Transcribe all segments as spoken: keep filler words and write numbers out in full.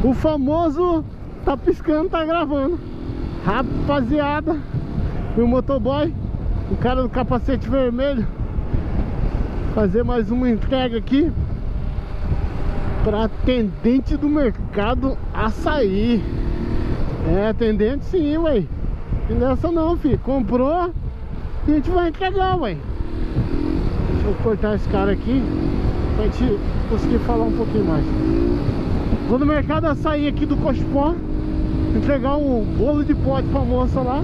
O famoso tá piscando, tá gravando. Rapaziada, meu motoboy, o cara do capacete vermelho, fazer mais uma entrega aqui para atendente do mercado Açaí. É, atendente sim, ué. Não tem essa não, filho. Comprou, a gente vai entregar, ué. Deixa eu cortar esse cara aqui pra gente conseguir falar um pouquinho mais. Vou no mercado Açaí aqui do Cochipó entregar um bolo de pote pra moça lá.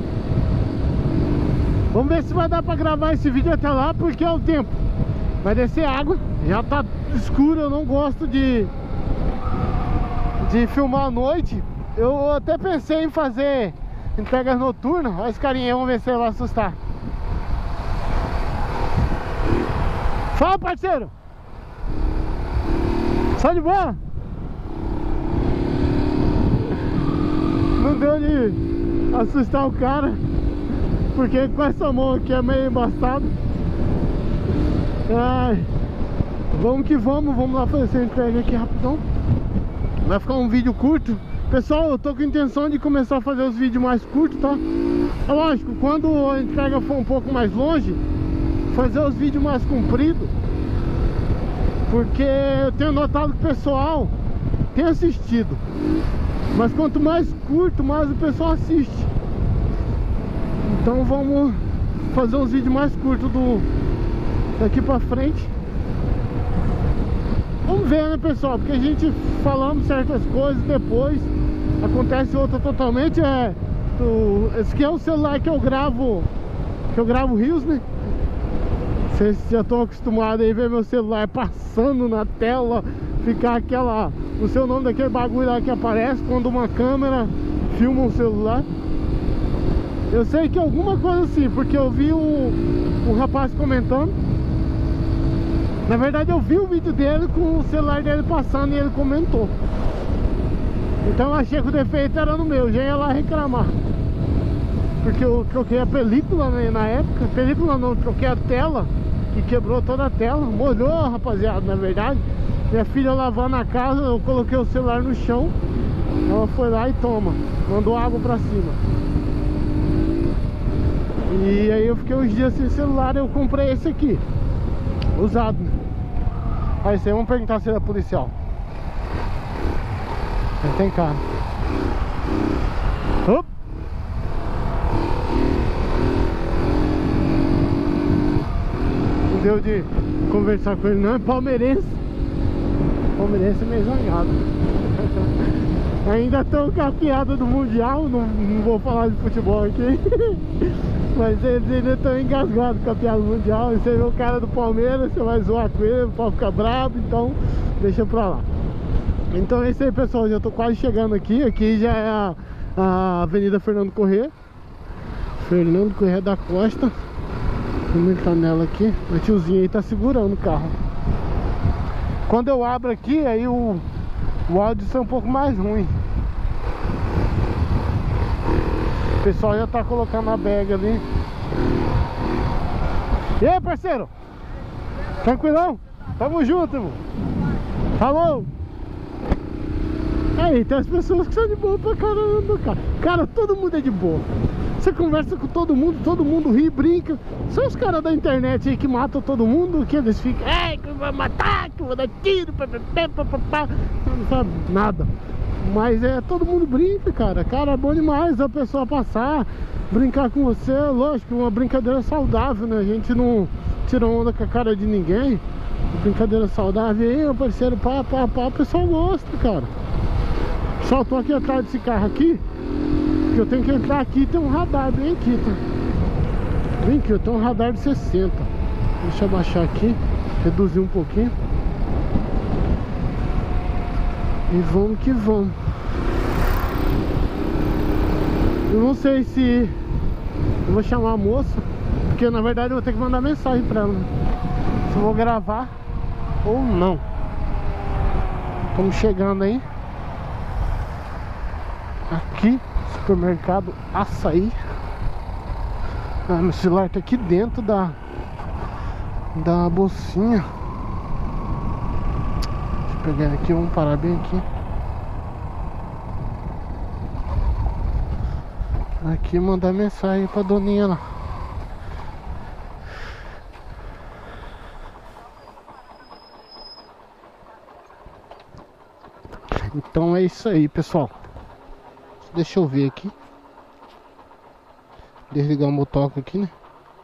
Vamos ver se vai dar pra gravar esse vídeo até lá, porque é o tempo. Vai descer água, já tá escuro, eu não gosto de de filmar à noite. Eu até pensei em fazer entregas noturnas. Olha esse carinha aí, vamos ver se ele vai assustar. Fala, parceiro! Só de boa? Não deu de assustar o cara, porque com essa mão aqui é meio embaçado. Ai, vamos que vamos, vamos lá fazer essa entrega aqui rapidão. Vai ficar um vídeo curto. Pessoal, eu tô com a intenção de começar a fazer os vídeos mais curtos, tá? É lógico, quando a entrega for um pouco mais longe, fazer os vídeos mais compridos, porque eu tenho notado que o pessoal tem assistido. Mas quanto mais curto, mais o pessoal assiste. Então vamos fazer uns vídeos mais curtos do daqui pra frente. Vamos ver, né, pessoal? Porque a gente falando certas coisas, depois acontece outra totalmente. É, o, esse aqui é o celular que eu gravo, que eu gravo rios, né? Vocês já estão acostumados aí a ver meu celular passando na tela, ficar aquela, o seu nome daquele bagulho lá que aparece quando uma câmera filma um celular. Eu sei que alguma coisa assim, porque eu vi um, um rapaz comentando. Na verdade eu vi o vídeo dele com o celular dele passando e ele comentou. Então eu achei que o defeito era no meu, já ia lá reclamar. Porque eu troquei a película, né, na época. Película não, troquei a tela, que quebrou toda a tela. Molhou, rapaziada, na verdade. Minha filha lavando a casa, eu coloquei o celular no chão. Ela foi lá e toma, mandou água pra cima. E aí eu fiquei uns dias sem celular. Eu comprei esse aqui, usado. Aí você, vamos perguntar se ele é policial. Ele tem cara. Opa! Não deu de conversar com ele, não. É palmeirense. Palmeirense é meio zangado. Ainda estão com a piada do Mundial. Não, não vou falar de futebol aqui. Mas eles ainda estão engasgados com a piada do Mundial. E você vê o cara do Palmeiras, você vai zoar com ele, pode ficar bravo. Então deixa pra lá. Então é isso aí, pessoal, já tô quase chegando aqui. Aqui já é a, a Avenida Fernando Corrêa. Fernando Corrêa da Costa. Vamos entrar nela aqui. O tiozinho aí tá segurando o carro. Quando eu abro aqui, aí o, o áudio é um pouco mais ruim. O pessoal já tá colocando a bag ali. E aí, parceiro? Tranquilão? Tamo junto, irmão. Falou! Aí, tem as pessoas que são de boa pra caramba, cara. Cara, todo mundo é de boa. Você conversa com todo mundo, todo mundo ri, brinca. São os caras da internet aí que matam todo mundo, que eles ficam, é, que eu vou matar, que eu vou dar tiro, papapá, papapá. Não sabe nada. Mas é, todo mundo brinca, cara. Cara, é bom demais a pessoa passar, brincar com você. Lógico, uma brincadeira saudável, né? A gente não tira onda com a cara de ninguém. Brincadeira saudável aí, meu parceiro, pá, pá, pá, o pessoal gosta, cara. Pessoal, tô aqui atrás desse carro aqui, que eu tenho que entrar aqui. Tem um radar bem aqui, tá? Vem aqui, eu tenho um radar de sessenta. Deixa eu baixar aqui, reduzir um pouquinho. E vamos que vamos. Eu não sei se eu vou chamar a moça, porque na verdade eu vou ter que mandar mensagem pra ela, né? Se eu vou gravar ou não. Estamos chegando aí. Aqui, supermercado Açaí. Ah, meu celular tá aqui dentro da Da bolsinha. Deixa eu pegar aqui, vamos parar bem aqui. Aqui mandar mensagem pra doninha lá. Então é isso aí, pessoal. Deixa eu ver aqui. Desligar o motoca aqui, né?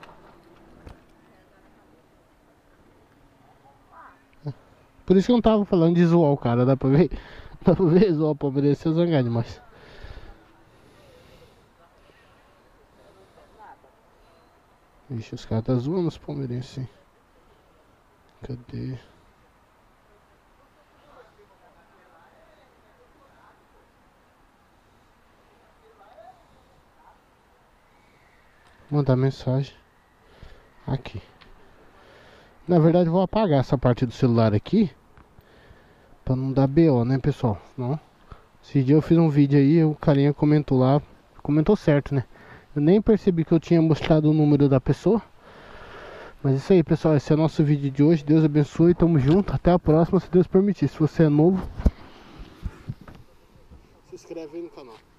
Por isso que eu não tava falando de zoar o cara. Dá pra ver? Dá pra ver zoar o palmeirense e zangar demais. Vixe, os caras tá zoando os palmeirenses. Cadê? Mandar mensagem. Aqui. Na verdade eu vou apagar essa parte do celular aqui, pra não dar B O, né, pessoal? Não. Esse dia eu fiz um vídeo aí, o carinha comentou lá. Comentou certo, né? Eu nem percebi que eu tinha mostrado o número da pessoa. Mas é isso aí, pessoal. Esse é o nosso vídeo de hoje. Deus abençoe, tamo junto. Até a próxima, se Deus permitir. Se você é novo, se inscreve aí no canal.